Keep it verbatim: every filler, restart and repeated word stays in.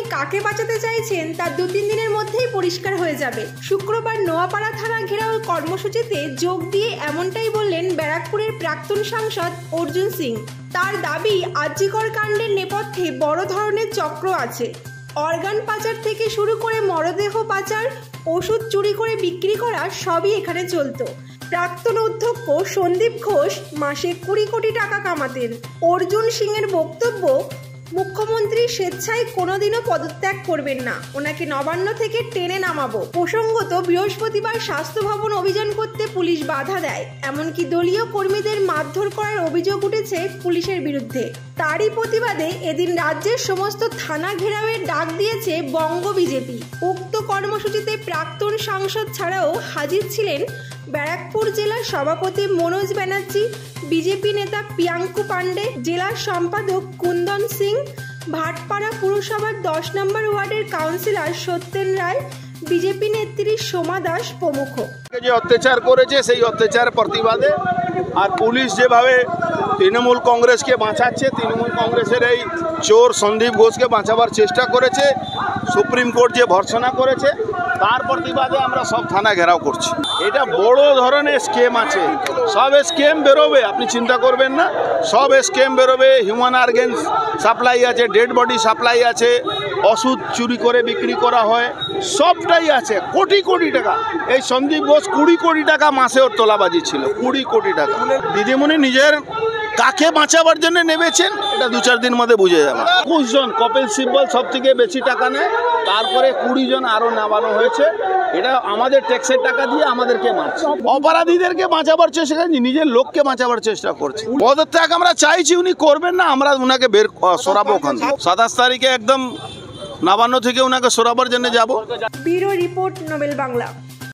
কাকে বাঁচাতে চাইছেন তা দু তিন দিনের মধ্যেই পরিষ্কার হয়ে যাবে। শুক্রবার নোয়াপাড়া থানা ঘেরাও কর্মসূচিতে যোগ দিয়ে এমনটাই বললেন ব্যারাকপুরের প্রাক্তন সাংসদ অর্জুন সিং। তার দাবি, আরজিকর কাণ্ডের নেপথ্যে বড় ধরনের চক্র আছে। অর্গান পাচার থেকে শুরু করে মরদেহ পাচার, ওষুধ চুরি করে বিক্রি করা সবই এখানে চলত। প্রাক্তন অধ্যক্ষ সন্দীপ ঘোষ মাসে কুড়ি কোটি টাকা কামাতেন। অর্জুন সিংয়ের বক্তব্য, মুখ্যমন্ত্রী স্বেচ্ছায় কোনোদিনও পদত্যাগ করবেন না, ওনাকে নবান্ন থেকে টেনে নামাবো। প্রসঙ্গত, বৃহস্পতিবার স্বাস্থ্য ভবন অভিযান করতে পুলিশ বাধা দেয়, এমনকি দলীয় কর্মীদের মারধর করার অভিযোগ উঠেছে পুলিশের বিরুদ্ধে। তারই প্রতিবাদে এদিন রাজ্যের সমস্ত থানা ঘেরাওয়ের ডাক দিয়েছে বঙ্গ বিজেপি। উক্ত কর্মসূচিতে প্রাক্তন সাংসদ ছাড়াও হাজির ছিলেন ব্যারাকপুর জেলার সভাপতি মনোজ ব্যানার্জি, বিজেপি নেতা প্রিয়াঙ্কু পান্ডে, জেলার সম্পাদক কুন্দন সিং, ভাটপাড়া পুরসভার দশ নম্বর ওয়ার্ডের কাউন্সিলর সত্যেন রায়, বিজেপি নেত্রী সোমা দাস প্রমুখ। যে অত্যাচার করেছে সেই অত্যাচার প্রতিবাদে আর পুলিশ যেভাবে তৃণমূল কংগ্রেসকে বাঁচাচ্ছে, তৃণমূল কংগ্রেসের এই চোর সন্দীপ ঘোষকে বাঁচাবার চেষ্টা করেছে, সুপ্রিম কোর্ট যে ভর্ৎসনা করেছে তার প্রতিবাদে আমরা সব থানা ঘেরাও করছি। এটা বড় ধরনের স্কেম আছে, সব স্কেম বেরোবে, আপনি চিন্তা করবেন না, সব স্কেম বেরোবে। হিউম্যান অর্গান সাপ্লাই আছে, ডেড বডি সাপ্লাই আছে, ওষুধ চুরি করে বিক্রি করা হয়, সবটাই আছে। কোটি কোটি টাকা, এই সন্দীপ ঘোষ কুড়ি কোটি টাকা মাসে ওর তোলাবাজি ছিল, কুড়ি কোটি টাকা। দিদিমণি নিজের কাকে বাঁচাবার জন্য নেমেছেন এটা দু চার দিন মধ্যে বুঝে যাবে। একুশ জন কপিল সিব্বল সব থেকে বেশি টাকা নেয়, তারপরে কুড়ি জন আরও নামানো হয়েছে। এটা আমাদের ট্যাক্সের টাকা দিয়ে আমাদেরকে মারছে, অপরাধীদেরকে বাঁচাবার চেষ্টা করছি, নিজের লোককে বাঁচাবার চেষ্টা করছে। পদত্যাগ আমরা চাইছি, উনি করবেন না, আমরা উনাকে বের সরাবো ওখান থেকে। সাতাশ তারিখে একদম নবান্ন থেকে উনাকে সরাবার জন্য যাবো। Bureau report, Nobel Bangla.